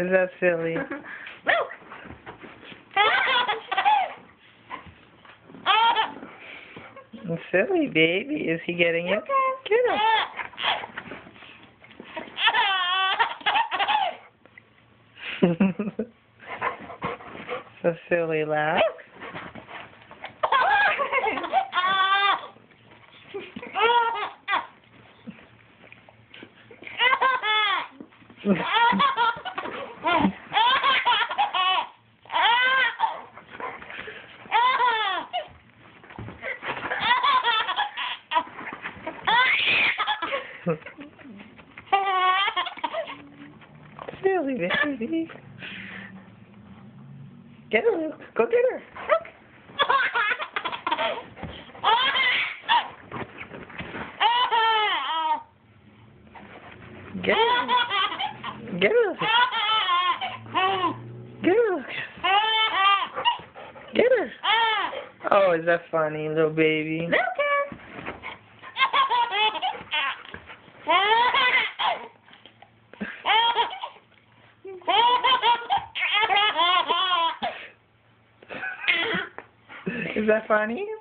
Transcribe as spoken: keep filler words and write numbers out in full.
Is that silly? Luke! It's silly, baby. Is he getting it? Get him. So silly laugh. Silly baby. Get her, Luke. Go get her. Get her. Get her. Get her, Lucas. Get her. Oh, is that funny, little baby? Lucas! Is that funny?